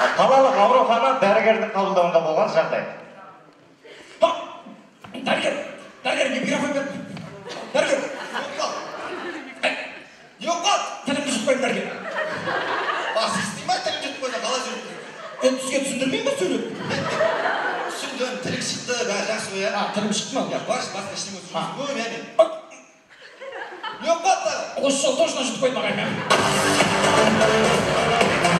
қалалық аурухана дәрігердің қабылдауында болған жағдай. Дәрігер, микрофон бер. Дәрігер, yok qal. Тілімді жұтпаймын дәрігер. Басы істеймай, тілін жұтып қойса қалай жүріп? Енді сізге түсіндірмейін бе сөйлеп? Түсіндім, тілің шықты, бәрі жақсы ғой, А, тілім шықты ма? Баршы, басқа ештеңе өтсіз. Ой, мәне. Yok qal. Осы жол точно жұтып қойды маған.